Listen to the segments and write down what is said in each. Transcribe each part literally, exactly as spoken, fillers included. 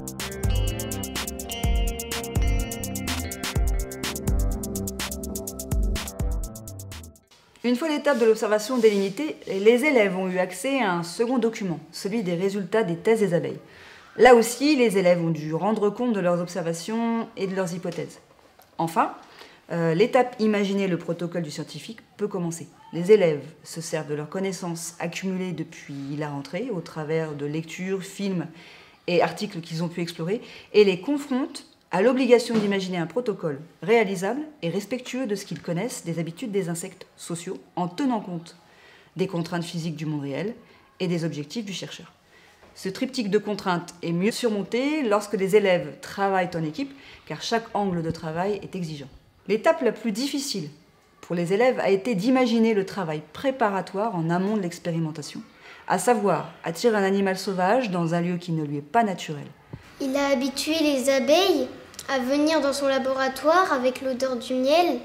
Une fois l'étape de l'observation délimitée, les élèves ont eu accès à un second document, celui des résultats des thèses des abeilles. Là aussi, les élèves ont dû rendre compte de leurs observations et de leurs hypothèses. Enfin, euh, l'étape imaginer le protocole du scientifique peut commencer. Les élèves se servent de leurs connaissances accumulées depuis la rentrée au travers de lectures, films et articles qu'ils ont pu explorer et les confrontent à l'obligation d'imaginer un protocole réalisable et respectueux de ce qu'ils connaissent des habitudes des insectes sociaux en tenant compte des contraintes physiques du monde réel et des objectifs du chercheur. Ce triptyque de contraintes est mieux surmonté lorsque les élèves travaillent en équipe, car chaque angle de travail est exigeant. L'étape la plus difficile pour les élèves a été d'imaginer le travail préparatoire en amont de l'expérimentation, à savoir attirer un animal sauvage dans un lieu qui ne lui est pas naturel. Il a habitué les abeilles à venir dans son laboratoire avec l'odeur du miel.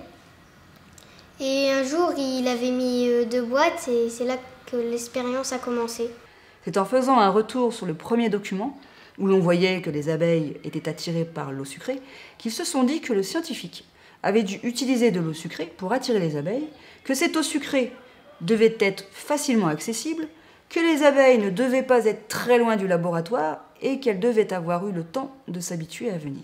Et un jour, il avait mis deux boîtes et c'est là que l'expérience a commencé. C'est en faisant un retour sur le premier document, où l'on voyait que les abeilles étaient attirées par l'eau sucrée, qu'ils se sont dit que le scientifique avait dû utiliser de l'eau sucrée pour attirer les abeilles, que cette eau sucrée devait être facilement accessible, que les abeilles ne devaient pas être très loin du laboratoire et qu'elles devaient avoir eu le temps de s'habituer à venir.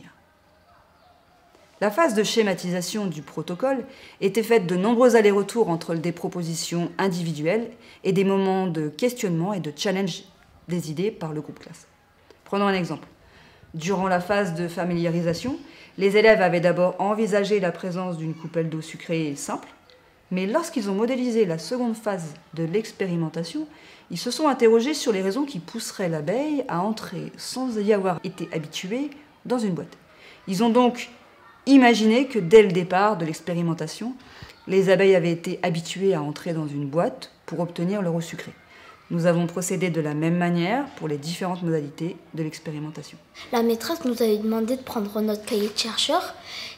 La phase de schématisation du protocole était faite de nombreux allers-retours entre des propositions individuelles et des moments de questionnement et de challenge des idées par le groupe classe. Prenons un exemple. Durant la phase de familiarisation, les élèves avaient d'abord envisagé la présence d'une coupelle d'eau sucrée simple, mais lorsqu'ils ont modélisé la seconde phase de l'expérimentation, ils se sont interrogés sur les raisons qui pousseraient l'abeille à entrer, sans y avoir été habituée, dans une boîte. Ils ont donc imaginé que dès le départ de l'expérimentation, les abeilles avaient été habituées à entrer dans une boîte pour obtenir leur eau sucrée. Nous avons procédé de la même manière pour les différentes modalités de l'expérimentation. La maîtresse nous avait demandé de prendre notre cahier de chercheur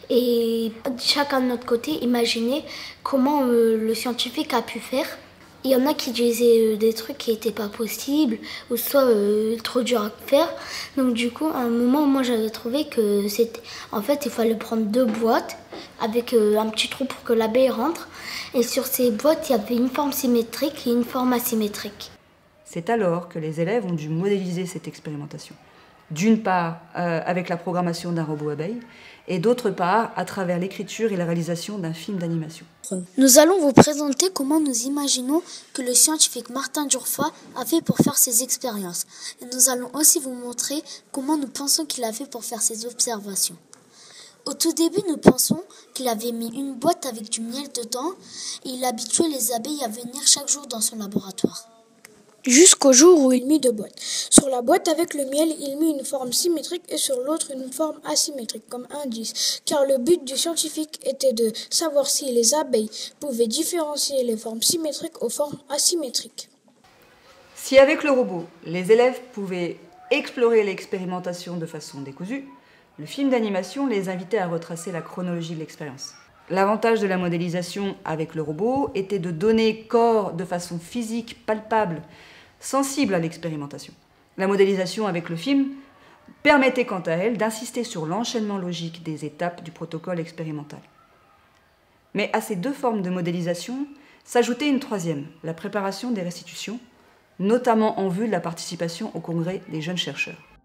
et chacun de notre côté imaginer comment euh, le scientifique a pu faire. Il y en a qui disaient euh, des trucs qui n'étaient pas possibles ou soit euh, trop dur à faire. Donc du coup, à un moment, moi j'avais trouvé que c'était, en fait, il fallait prendre deux boîtes avec euh, un petit trou pour que l'abeille rentre. Et sur ces boîtes, il y avait une forme symétrique et une forme asymétrique. C'est alors que les élèves ont dû modéliser cette expérimentation. D'une part, euh, avec la programmation d'un robot abeille, et d'autre part, à travers l'écriture et la réalisation d'un film d'animation. Nous allons vous présenter comment nous imaginons que le scientifique Martin Durfa a fait pour faire ses expériences. Et nous allons aussi vous montrer comment nous pensons qu'il a fait pour faire ses observations. Au tout début, nous pensons qu'il avait mis une boîte avec du miel dedans et il habituait les abeilles à venir chaque jour dans son laboratoire. Jusqu'au jour où il mit deux boîtes. Sur la boîte avec le miel, il mit une forme symétrique et sur l'autre une forme asymétrique comme indice, car le but du scientifique était de savoir si les abeilles pouvaient différencier les formes symétriques aux formes asymétriques. Si avec le robot, les élèves pouvaient explorer l'expérimentation de façon décousue, le film d'animation les invitait à retracer la chronologie de l'expérience. L'avantage de la modélisation avec le robot était de donner corps de façon physique, palpable, sensible à l'expérimentation. La modélisation avec le film permettait quant à elle d'insister sur l'enchaînement logique des étapes du protocole expérimental. Mais à ces deux formes de modélisation s'ajoutait une troisième, la préparation des restitutions, notamment en vue de la participation au congrès des jeunes chercheurs.